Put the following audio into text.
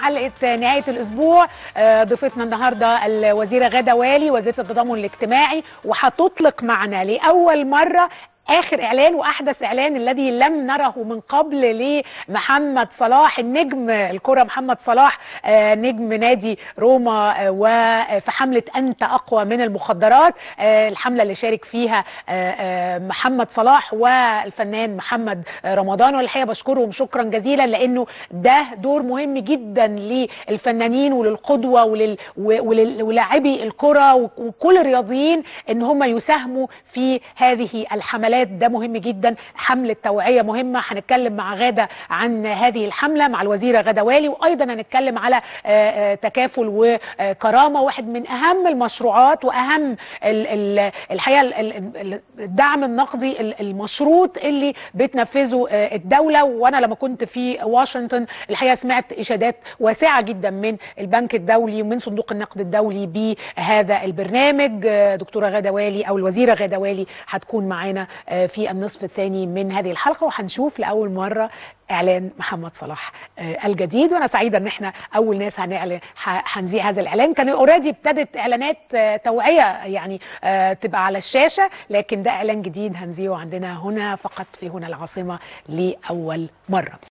حلقة نهاية الأسبوع ضيفتنا النهاردة الوزيرة غادة والي وزيرة التضامن الاجتماعي، وهتطلق معنا لأول مرة آخر إعلان وأحدث إعلان الذي لم نره من قبل لمحمد صلاح النجم الكرة. محمد صلاح نجم نادي روما وفي حملة أنت أقوى من المخدرات، الحملة اللي شارك فيها محمد صلاح والفنان محمد رمضان، والحقيقة بشكرهم شكرا جزيلا لأنه ده دور مهم جدا للفنانين وللقدوة ولاعبي الكرة وكل الرياضيين إن هم يساهموا في هذه الحملات. ده مهم جدا، حملة توعية مهمة. هنتكلم مع غادة عن هذه الحملة مع الوزيرة غادة والي، وأيضا هنتكلم على تكافل وكرامة، واحد من أهم المشروعات وأهم الحقيقة الدعم النقدي المشروط اللي بتنفذه الدولة. وأنا لما كنت في واشنطن الحقيقة سمعت إشادات واسعة جدا من البنك الدولي ومن صندوق النقد الدولي بهذا البرنامج. دكتورة غادة والي أو الوزيرة غادة والي هتكون معانا في النصف الثاني من هذه الحلقة، وهنشوف لأول مرة إعلان محمد صلاح الجديد. وأنا سعيدة إن إحنا أول ناس هنذيع هذا الإعلان. كان أوريدي ابتدت إعلانات توعية يعني تبقى على الشاشة، لكن ده إعلان جديد هنذيعه عندنا هنا فقط في هنا العاصمة لأول مرة.